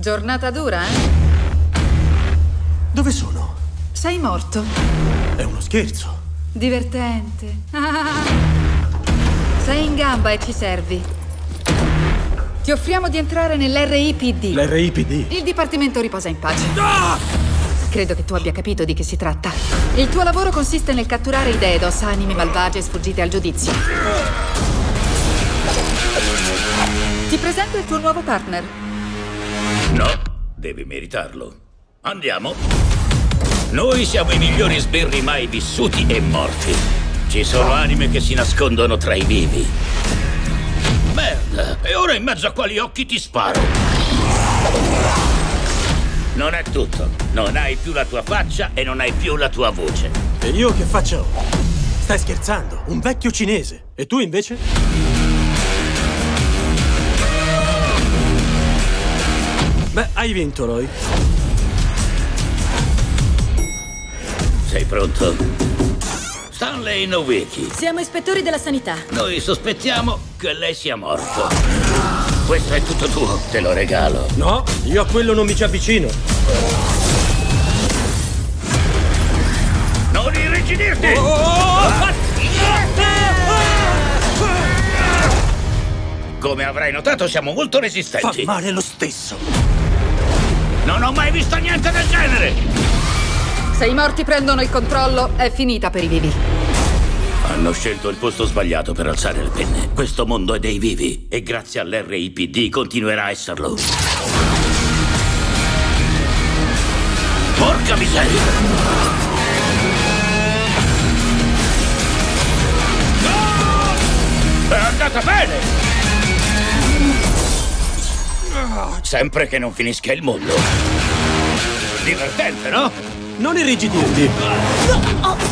Giornata dura, eh? Dove sono? Sei morto. È uno scherzo. Divertente. Sei in gamba e ci servi. Ti offriamo di entrare nell'RIPD. L'RIPD? Il dipartimento riposa in pace. Credo che tu abbia capito di che si tratta. Il tuo lavoro consiste nel catturare i Dedos, anime malvagie sfuggite al giudizio. Ti presento il tuo nuovo partner. No, devi meritarlo. Andiamo. Noi siamo i migliori sbirri mai vissuti e morti. Ci sono anime che si nascondono tra i vivi. Merda, e ora in mezzo a quali occhi ti sparo? Non è tutto. Non hai più la tua faccia e non hai più la tua voce. E io che faccio? Stai scherzando? Un vecchio cinese. E tu invece? Beh, hai vinto, Roy. Sei pronto? Stanley Nowicki. Siamo ispettori della sanità. Noi sospettiamo che lei sia morto. Questo è tutto tuo, te lo regalo. No, io a quello non mi ci avvicino. Non irrigidirti! Come avrai notato, siamo molto Fa resistenti. male lo stesso. Non ho mai visto niente del genere! Se i morti prendono il controllo, è finita per i vivi. Hanno scelto il posto sbagliato per alzare le penne. Questo mondo è dei vivi e grazie all'RIPD continuerà a esserlo. Porca miseria! È andata bene! Sempre che non finisca il mondo. Divertente, no? Non irrigidirti.